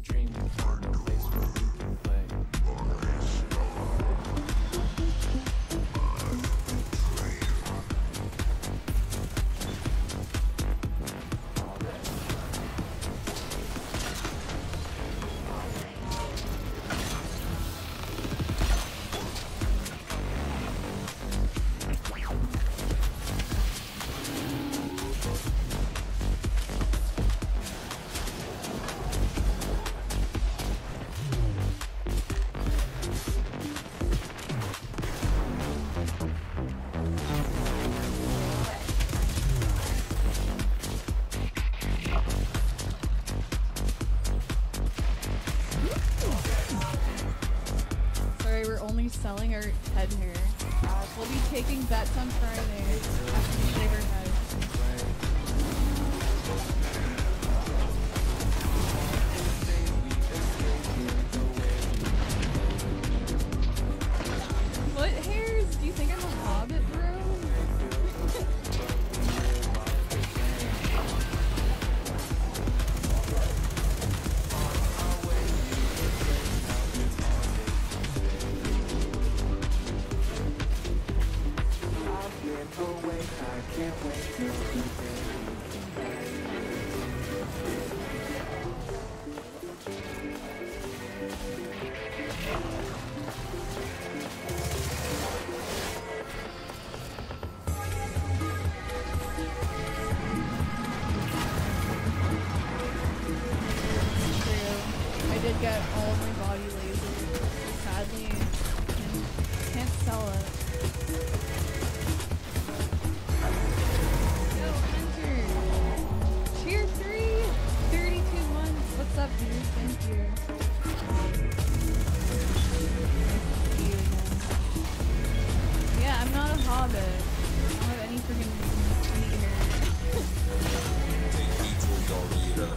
Selling our head hair. We'll be taking bets on Friday after we shave our heads. What hairs? Do you think I'm a hobbit, bro? Get all of my body lasered. Sadly, can't sell it. Yo, Hunter! Tier 3! 32 months! What's up, dude? Thank you. Nice to see you again. Yeah, I'm not a hobbit. I don't have any freaking meat here.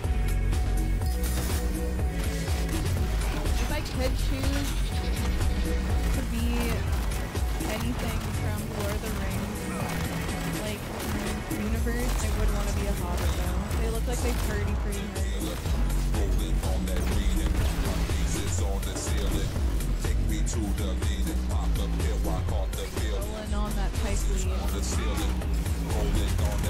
Could choose to be anything from Lord of the Rings, like universe, I would want to be a hobbit though. They look like they party pretty hard. Rolling on that pipe weed.